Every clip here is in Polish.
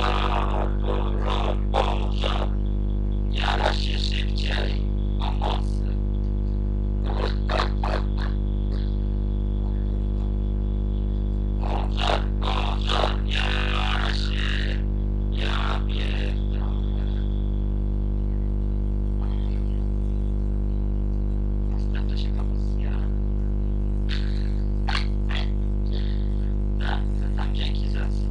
Jara się szybciej pomocy. Pożar, jara się, ja pierdolę. Następnie się to zjara. Tak, to tam dzięki za co.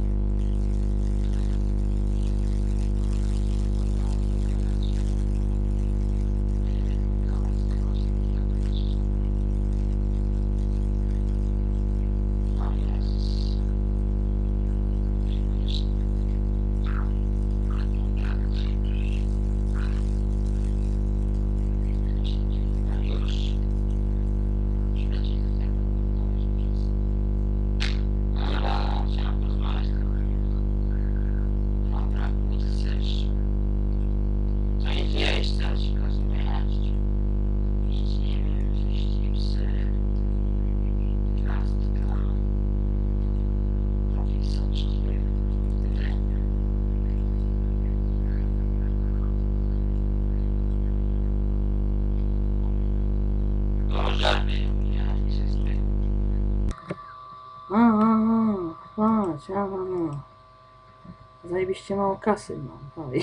Zajebiście mało kasy mam, dalej.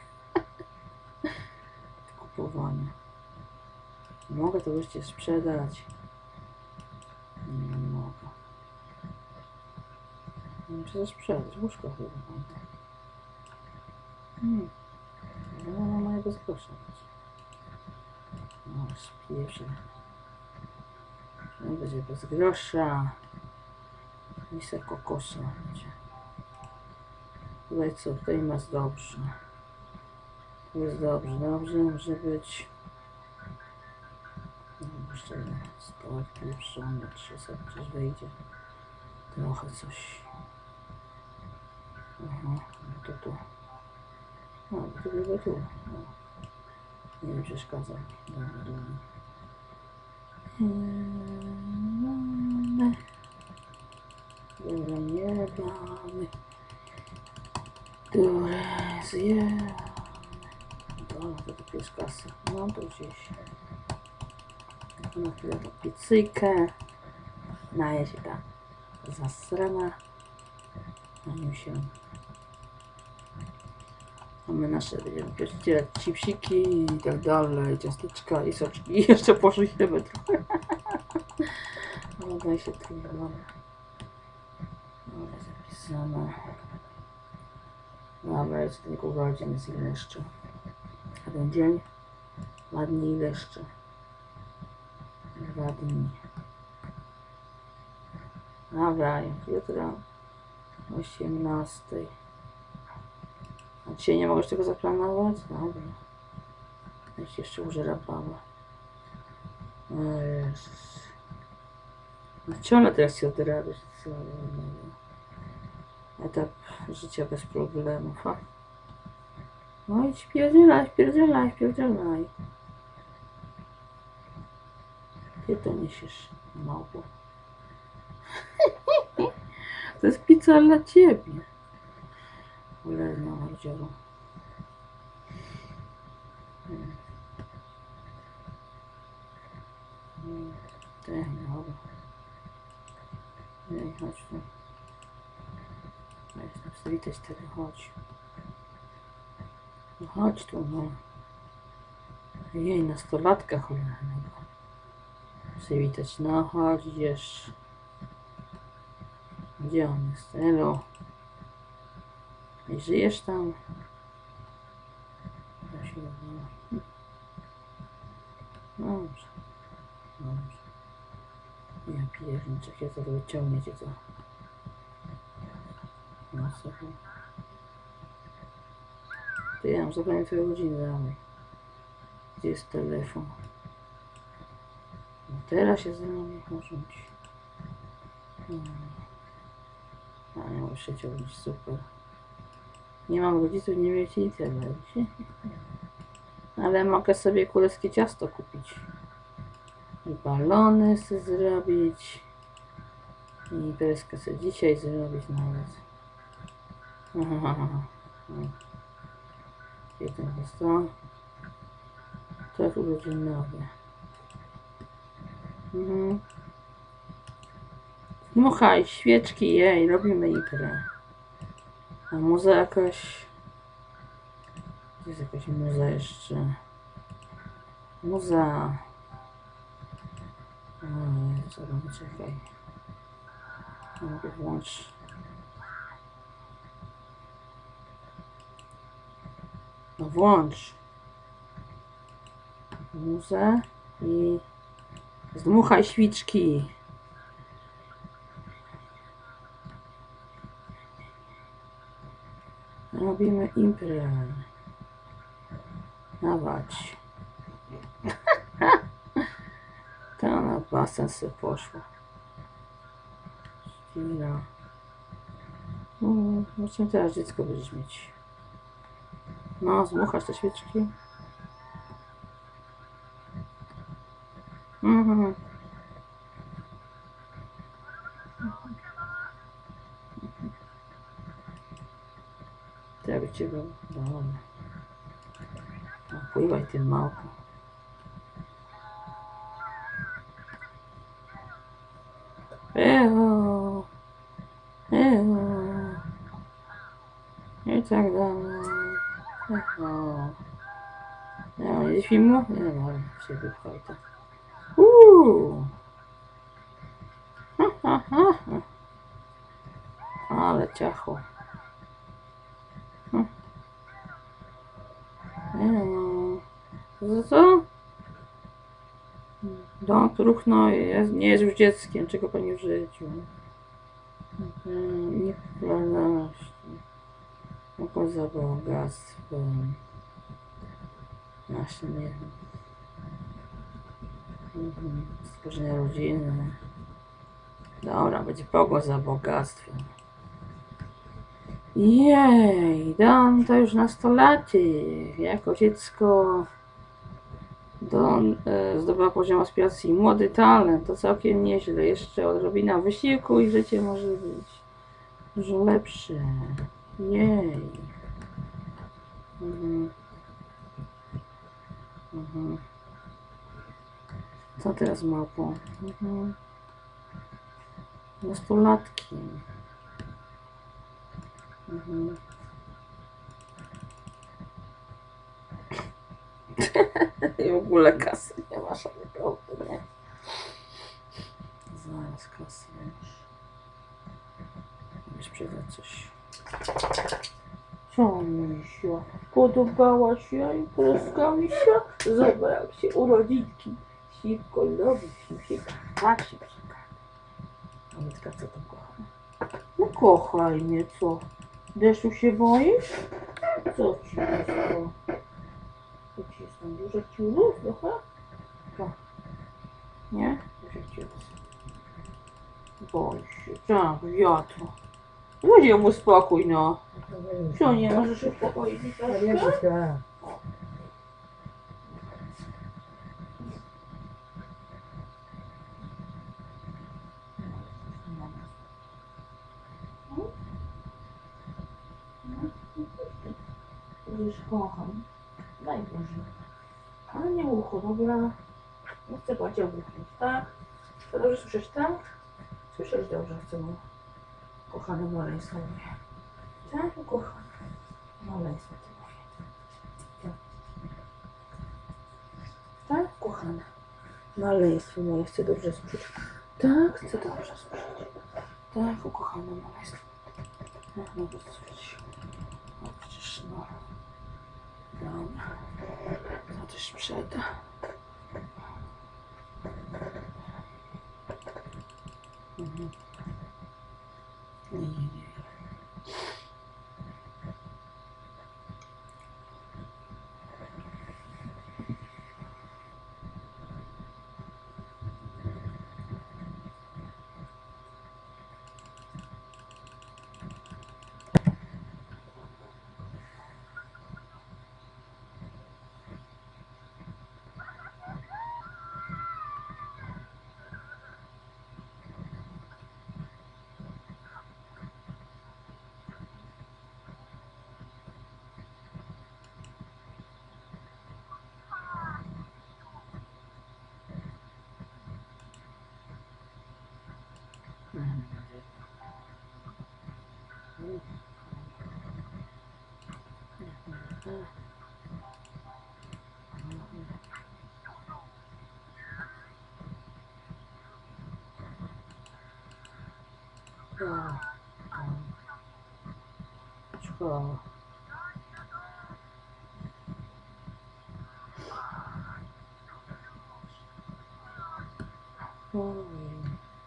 Kupowanie. Mogę to wreszcie sprzedać. Nie mogę. Muszę to sprzedać, łóżko chyba mam. No mam mojego z grosza. No, spieszę. No, będzie bez grosza. Misę kokosa będzie. Tutaj co? Tutaj masz dobrze. Tu jest dobrze, dobrze może być. No, jeszcze stołek pieprzony, 300 przecież wejdzie. Trochę coś. Aha, no to tu. No, to chyba tu. No. Nie mi przeszkadza. Dobra, dobra. Dobra, nie damy. Dobra, zjemy. Dobra, to tu jest kasa. No to gdzieś. Na chwilę to pizzyjkę. Naje się ta zasrana. Na nim się. A my nasze będziemy pierścielać chipsiki i tak dalej, ciasteczka i soczki. I jeszcze poszujemy trochę. No daj się tu wygląda. Dobra, zapisane. Dobra, jest tylko godzin, jest ile jeszcze? Jeden dzień? 2 dni, ile jeszcze? 2 dni. Dobra, jutro o 18. A dzisiaj nie mogę tego zaplanować? Dobra. Ja się jeszcze użerabała. O Jezus. No ciągle teraz się odrabiać. Etap życia bez problemów. Ha? No idź, pierdzielaj, pierdzielaj, pierdzielaj. Ty to niesiesz, małpo. To jest pizza dla ciebie. Ulezna mordzioro. Ty, dobra. Ej, chodź tu. Jestem przywitać tego, chodź. No chodź tu, no. Jej, nastolatka cholernego. Przywitać, no chodź, idziesz. Gdzie on jest? Elo. I żyjesz tam? Ja się dobrze. Dobrze. Ja pierniczek, ja to wyciągniecie to. No sobie. To ja mam zapomnieć twoje godziny dalej. Gdzie jest telefon? No teraz się ze mną nie porządzi. A nie muszę ciągnąć, super. Nie mam rodziców, nie wiecie nic robić. Ale mogę sobie królewskie ciasto kupić. I balony sobie zrobić. I imprezkę sobie dzisiaj zrobić nawet. Jeden jest to. To jest urodzinowe. Dmuchaj, świeczki, jej, robimy imprezę. A muza jakaś... Gdzie jest jakaś muza jeszcze? Muza... O nie, co robię, czekaj. Mogę włączyć. No włącz. Muzę i... Zdmuchaj świczki. Robimy imprezę. Dawać. To na basen sobie poszła. Chwila. Właśnie teraz dziecko będziesz mieć. No, zdmuchasz te świeczki. To ja by cię był. Dobra. No, pływaj tym małpą. I tak dalej. Nie ma nic filmu? Nie ma, się wypchaj to. Ale ciacho. Co? Dąb ruchnął, nie jest już dzieckiem, czego pani w życiu. Niepopularności. Poza bogactwem. Nasze nie wiem. Stworzenie rodziny. Dobra, będzie pogoń za bogactwem. Jej, Dan to już nastolatek. Jako dziecko zdobywa poziom aspiracji. Młody talent, to całkiem nieźle. Jeszcze odrobina wysiłku i życie może być dużo lepsze. Jej. Co teraz małpą? Nastolatkiem. I w ogóle kasy nie masz, ale prawda, nie? Zaraz kasy już. Muszę sprzedać coś. Co mi się? Podobała się imprezka mi się? Zobacz się, urodzinki. Szybko robi się. Tak się przeka. Anitka, co tam kocha? No kochaj mnie, co? Deszczu się boisz? Co ci jest to? Co ci jest tam dużo ciulów trochę? Tak. Nie? Dużo ciulów. Boisz się. Tak, wiatru. Weź mu spokój, no. Co, nie możesz się uspokoić? Już kocham. Daj Boże. Ale nie ucho, dobra. Nie chcę płacić ogłuchnąć, tak? To dobrze słyszysz, tak? Słyszeć dobrze chcę mu. Kochane maleństwo mówię. Tak, ukochane. Maleństwo ty mówię. Tak. Tak, kochane. Maleństwo moje chcę dobrze słyszeć. Tak, chcę dobrze słyszeć. Tak, ukochane maleństwo. Tak, dobrze słyszeć. No przecież no. Dobra. To też sprzeda. Nie. Mhm. Szkoła. Ojej.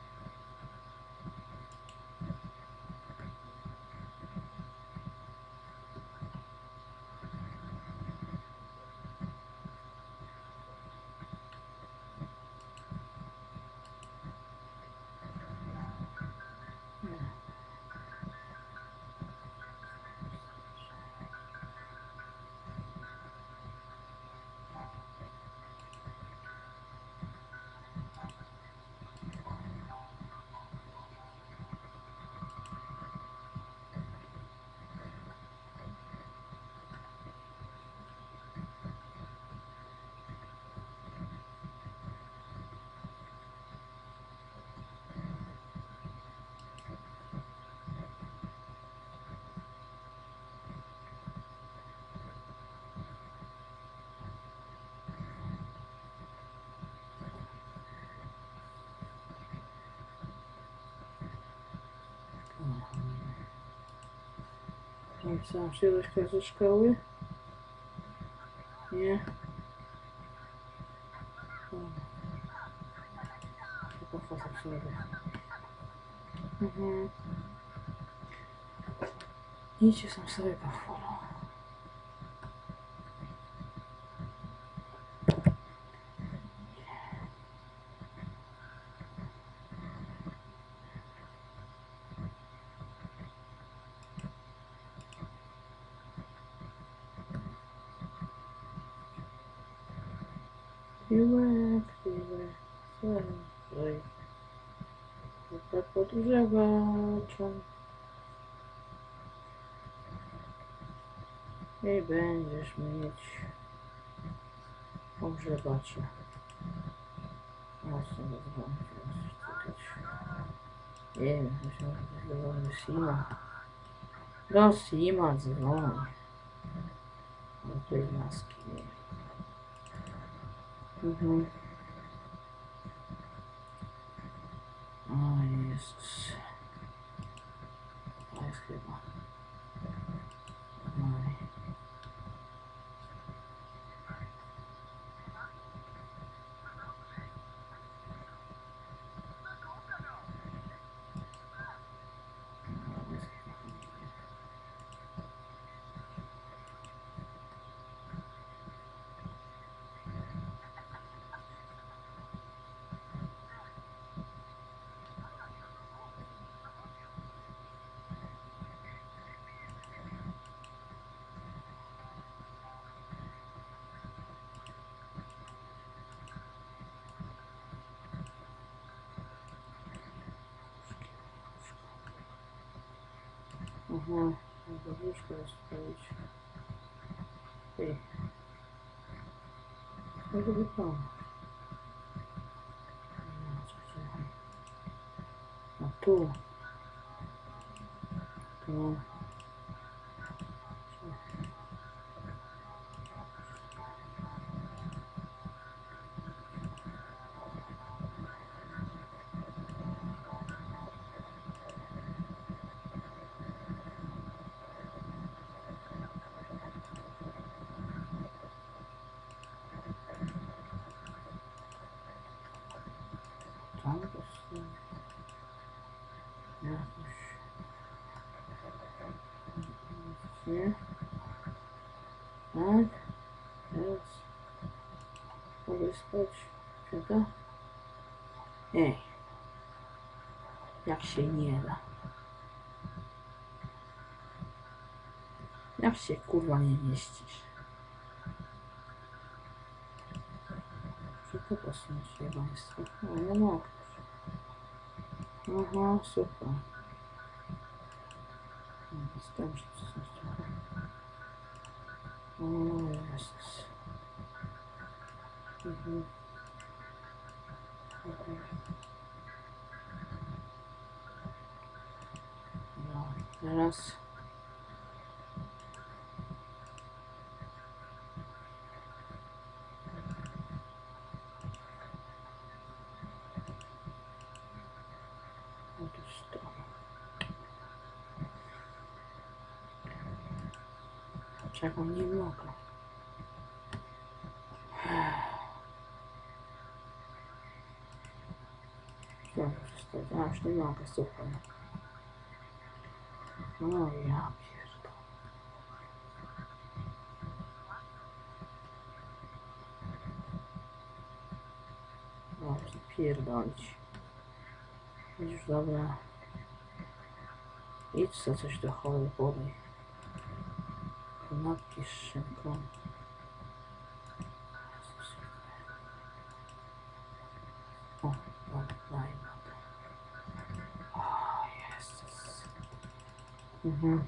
Co, przyjechać ze szkoły? Nie? Tylko facet sobie. Mhm. Idźcie sam sobie pochwalą. Piłek, słężej. Tak podgrzewaczem. I będziesz mieć pogrzebacze. Mocno dzwonić. Nie wiem, myślałem, że dzwoni Sima. Do Sima dzwoni. Do tej maski. Mhm. O Jezus. To jest chyba. Oj. Aha, do łóżka rozprawić. Ej, co to wygląda? A tu. Tu. Tam to jest. Jakoś. Nie? Tak? Teraz. Mogę spać. Czeka? Ej. Jak się nie da. Jak się kurwa nie mieścisz? Czy to posunąć jebaństwo? O, nie mogę. Aha, super. Wystarczy przesunąć trochę. O Jezus. Mhm. Mhm. raz. Otóż to. Czego nie mogę. Co przestać? Aż nie mogę, super. No ja pierdolę. Dobrze, pierdolić. Już dobra. Idź za coś do chory podaj. Kanapki z szynką. O, dobra, daj wodę. O, Jezus. Mhm.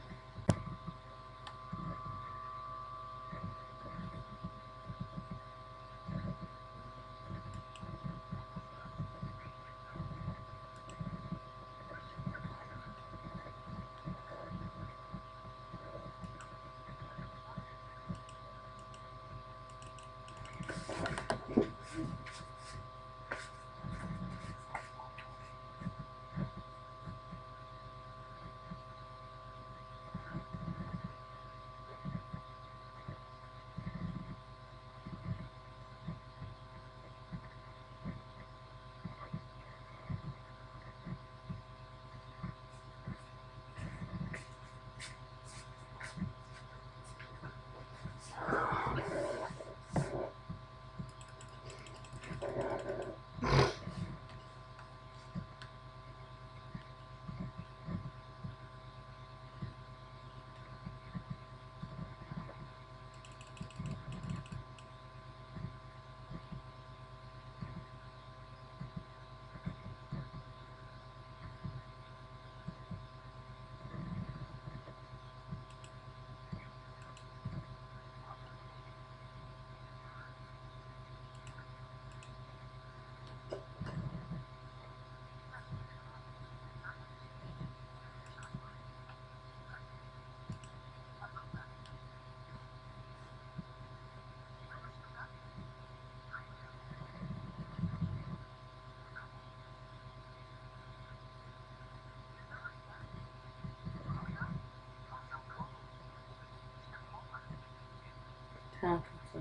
Tak, to.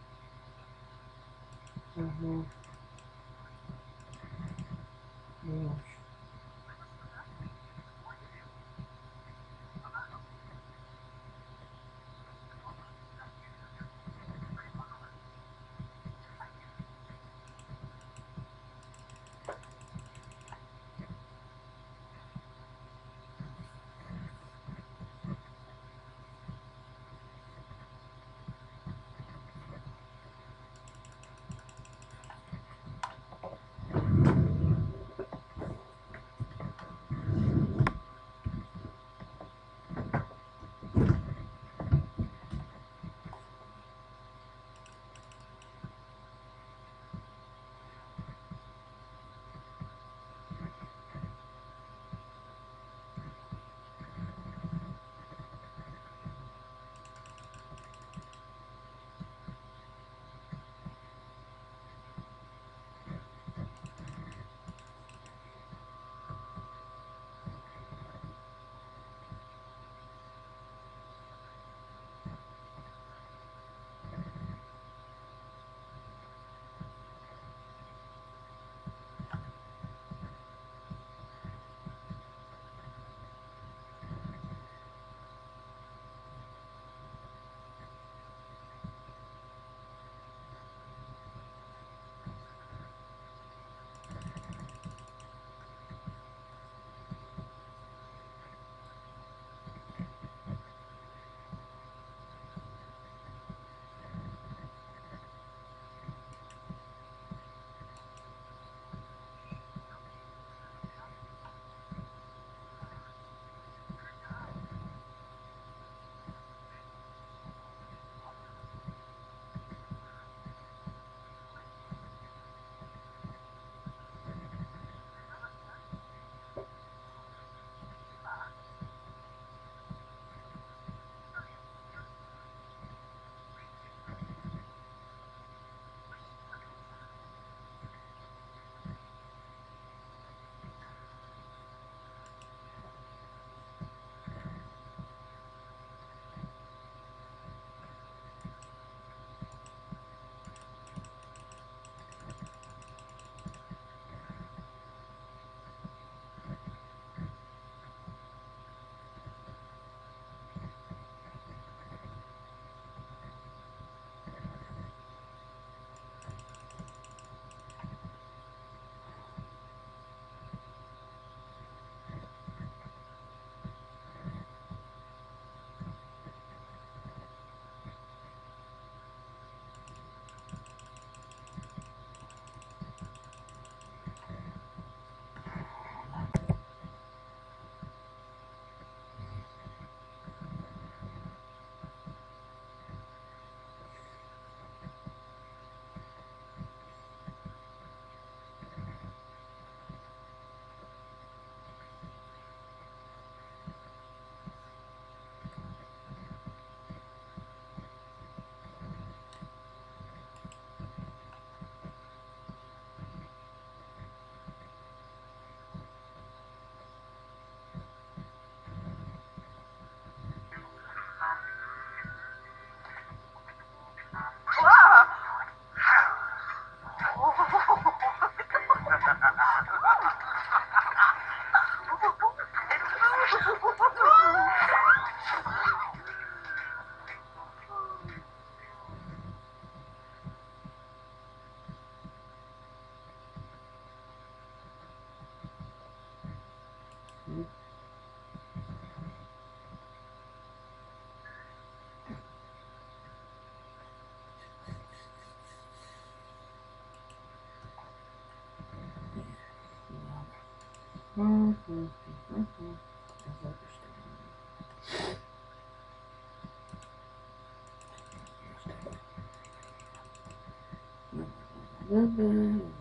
Mhm. Już. Zrobisz tego. Dobra.